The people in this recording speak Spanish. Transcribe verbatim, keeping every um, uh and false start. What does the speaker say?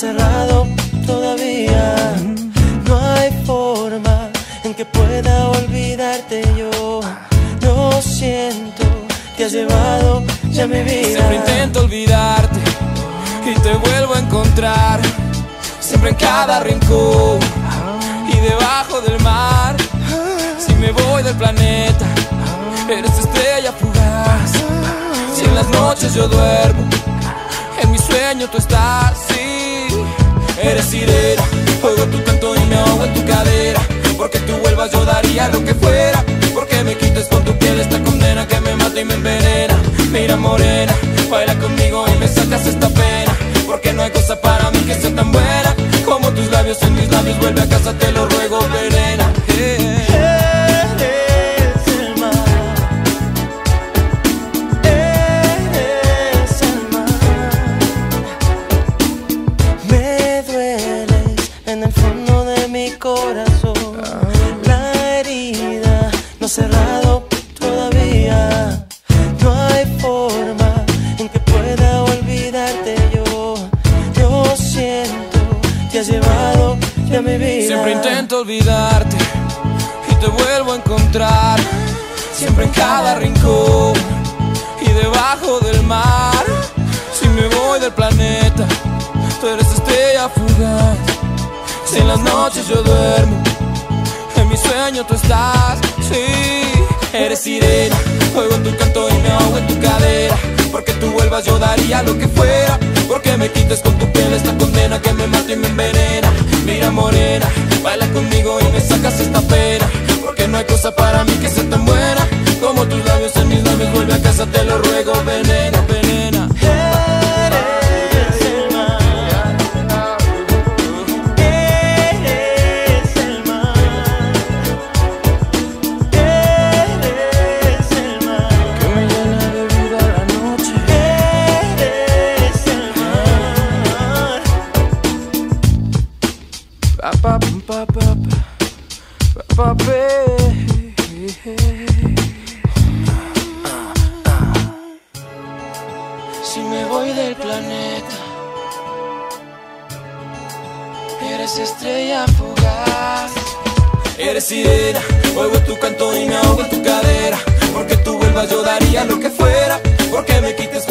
cerrado todavía. No hay forma en que pueda olvidarte yo. Lo siento, te has llevado ya mi vida. Siempre intento olvidarte y te vuelvo a encontrar, siempre en cada rincón y debajo del mar. Si me voy del planeta, eres estrella fugaz. Si en las noches yo duermo, en mi sueño tú estás. Sí, eres sirena, oigo tu canto y me ahogo en tu cadera. Porque tú vuelvas yo daría lo que fuera. Porque me quites con tu piel esta condena que me mata y me envenena. Mira morena, baila conmigo y me sacas esta pena. Porque no hay cosa para mí que sea tan buena como tus labios en mis labios. Vuelve a casa, te lo ruego, venena. Yeah. Eres el mar, eres el mar. Me dueles en el fondo de mi corazón. La herida no ha cerrado todavía. No hay forma en que pueda olvidarte yo. Yo siento, te has llevado ya mi vida. Siempre intento olvidarte y te vuelvo a encontrar, siempre en cada rincón y debajo del mar. Si me voy del planeta, tú eres estrella fugaz. Si en las noches yo duermo, en mi sueño tú estás. Sí, eres sirena, oigo tu canto y me ahogo en tu cadera. Porque tú vuelvas yo daría lo que fuera. Porque me quites con tu piel esta condena que me mata y me envenena. Mira morena, baila conmigo y me sacas esta pena. Porque no hay cosa para mí que sea tan buena como tus labios en mis labios. Vuelve a casa, te lo ruego, venena, venena. Eres el mar, eres el mar, eres el mar que me llena de vida la noche. Eres el mar. Pa, pa, pa, pa, pa, pa, pa, Si me voy del planeta, eres estrella fugaz. Eres sirena, oigo tu canto y me ahogo en tu cadera. Porque tú vuelvas yo daría lo que fuera. Porque me quites